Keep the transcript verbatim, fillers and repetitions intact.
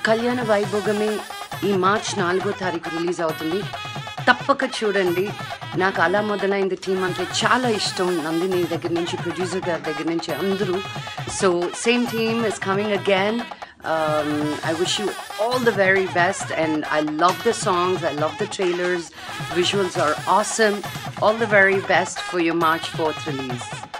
కళ్యాణ వైభోగమే ఈ మార్చ్ నాలుగో తారీఖు రిలీజ్ అవుతుంది. తప్పక చూడండి. నాకు అలా మొదలైంది టీం అంటే చాలా ఇష్టం. నందిని దగ్గర నుంచి, ప్రొడ్యూసర్ గారి దగ్గర నుంచి అందరూ. So same team is coming again. Um, I wish you all the very best, and I love the songs, I love the trailers, visuals are awesome. All the very best for your March fourth release.